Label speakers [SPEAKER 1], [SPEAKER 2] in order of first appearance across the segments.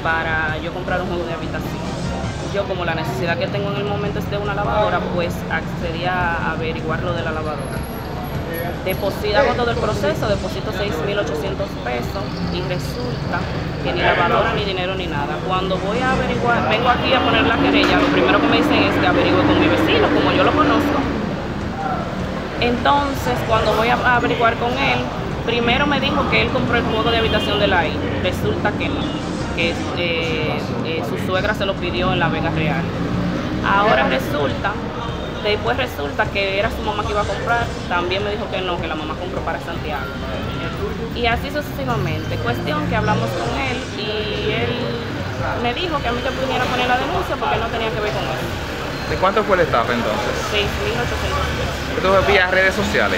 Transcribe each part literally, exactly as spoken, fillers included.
[SPEAKER 1] para yo comprar un juego de habitación. Yo, como la necesidad que tengo en el momento es de una lavadora, pues accedí a averiguar lo de la lavadora. Deposito, hago todo el proceso, deposito seis mil ochocientos pesos y resulta que ni lavadora, ni dinero, ni nada. Cuando voy a averiguar, vengo aquí a poner la querella, lo primero que me dicen es que averigüe con mi vecino, como yo lo conozco. Entonces, cuando voy a averiguar con él, primero me dijo que él compró el juego de habitación de la I. Resulta que no, que eh, eh, su suegra se lo pidió en la Vega Real. Ahora resulta... Después resulta que era su mamá que iba a comprar, también me dijo que no, que la mamá compró para Santiago. Y así sucesivamente. Cuestión que hablamos con él y él me dijo que a mí que pudiera poner la denuncia porque no tenía que ver con eso.
[SPEAKER 2] ¿De cuánto fue la estafa entonces?
[SPEAKER 1] seis mil ochocientos pesos.
[SPEAKER 2] Esto es vía redes sociales.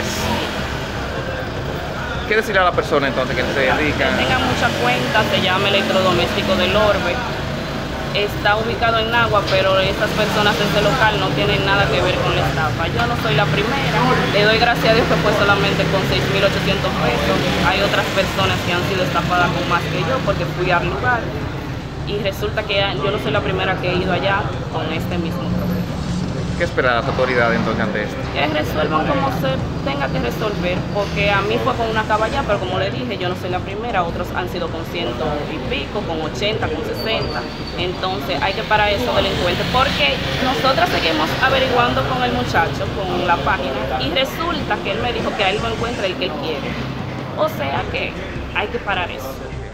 [SPEAKER 2] ¿Qué decirle a la persona entonces que se dedica?
[SPEAKER 1] Que tenga mucha cuenta, se llama Electrodoméstico del Orbe. Está ubicado en Nagua, pero estas personas de este local no tienen nada que ver con la estafa. Yo no soy la primera, le doy gracias a Dios que fue solamente con seis mil ochocientos pesos. Hay otras personas que han sido estafadas con más que yo porque fui al lugar y resulta que yo no soy la primera que he ido allá con este mismo problema.
[SPEAKER 2] ¿Qué espera las autoridades entonces ante esto?
[SPEAKER 1] Que resuelvan como se tenga que resolver, porque a mí fue con una caballa, pero como le dije, yo no soy la primera, otros han sido con ciento y pico, con ochenta, con sesenta, entonces hay que parar esos delincuentes, porque nosotras seguimos averiguando con el muchacho, con la página, y resulta que él me dijo que a él no encuentra el que él quiere, o sea que hay que parar eso.